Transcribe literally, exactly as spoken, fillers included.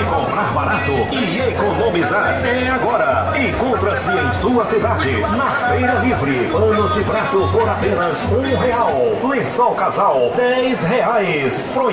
de comprar barato e economizar. É agora. Encontra-se em sua cidade, na Feira Livre. Panos de prato por apenas um real. Lençol casal, dez reais.